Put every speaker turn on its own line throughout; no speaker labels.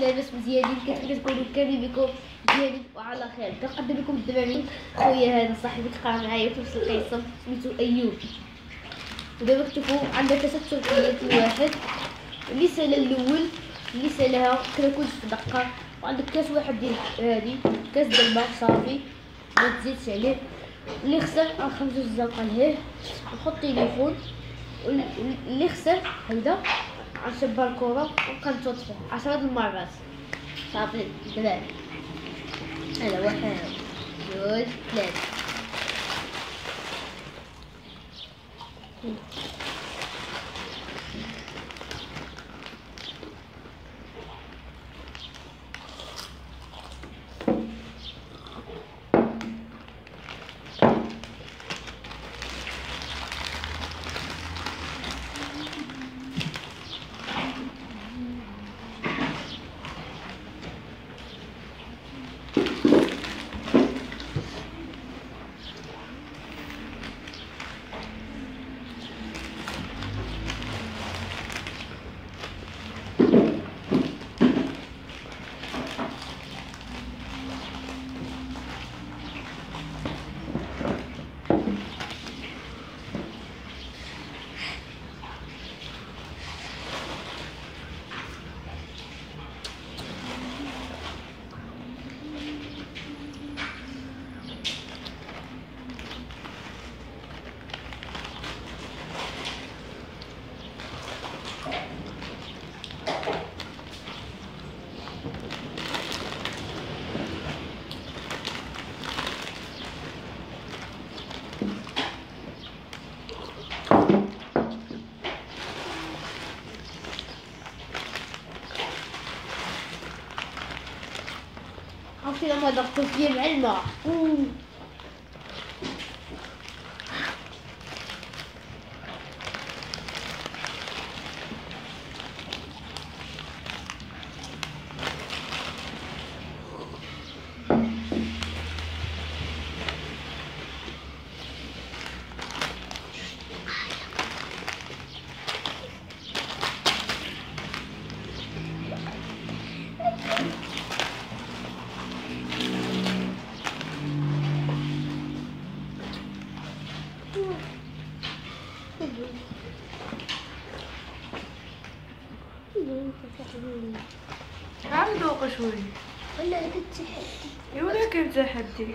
لاباس مزيانين، كتبغي تكونوا كاملين بكم مزيانين وعلى خير. كنقدم لكم دابا مين خويا هذا صاحبي تقرا معايا في نفس القصه سميتو ايوب. ودابا كتشوفوا عندنا 3 تركيات لواحد. الرساله الاول اللي سالها كناكل في دقه، وعندك كاس واحد ديال هادي كاس ديال الماء صافي ما تزيدش عليه. اللي خسر غنخرجو الزنقه لهيه ونحط تليفون، اللي خسر هيدا غنشبر الكره وكنتوط فيه 10 المرات صافي. دابا هذا 1 2 3. عرفتي لما ضغطت فيه مع الماء
عم ذوق شوي
ولا كنت تحدي
ولا كنت تحدي.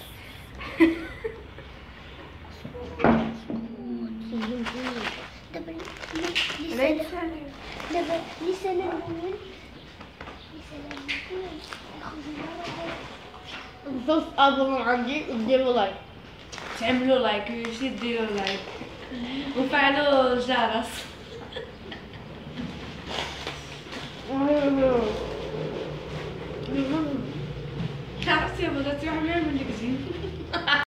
دابا لسان الاول نصوص ابو عندي وديروا لايك،
تعملوا لايك ماشي ديروا لايك وفعلوا الجرس. عرفتي بغيتي نعمل لك زين.